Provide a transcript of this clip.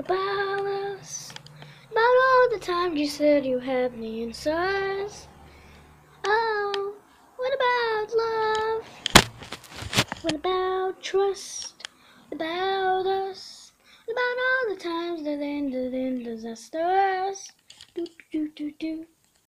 about us? About all the times you said you had the answers? Oh, what about love? What about trust? About us? About all the times that ended in disasters? Do do do do.